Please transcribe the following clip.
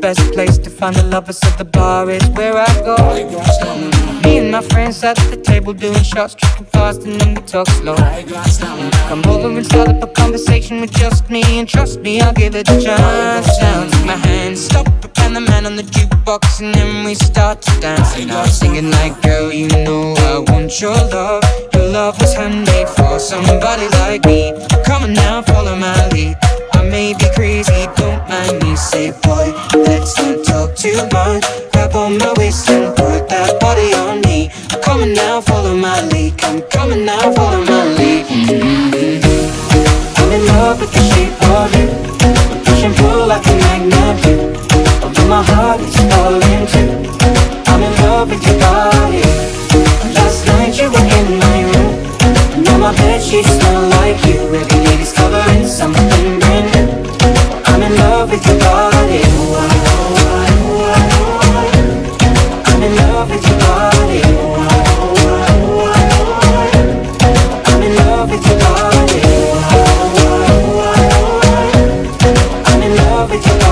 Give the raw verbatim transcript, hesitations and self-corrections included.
best place to find the lovers, so the bar is where I go. Me and my friends sat at the table doing shots, tripping fast, and then we talk slow. Come over and start up a conversation with just me, and trust me, I'll give it a chance. Now take my hand, stop, and the man on the jukebox, and then we start to dance. And I'm singing like, girl, you know I want your love. Your love was handmade for somebody like me. Come on now, follow my lead. I may be crazy, don't mind me. Say, boy, let's not talk too much. Grab on my waist and put that body on me. Come on now, follow my lead. Come, coming now, follow my lead. Mm-hmm. I'm in love with the shape of you. Push and pull like a magnet do. Although my heart is falling too. I'm in love with your body. Last night you were in my room, and now my bedsheets smell like you. Every lady's covering something brand new. I'm in love with your body. I'm in love with your body. I'm in love with your body. I'm in love with your body.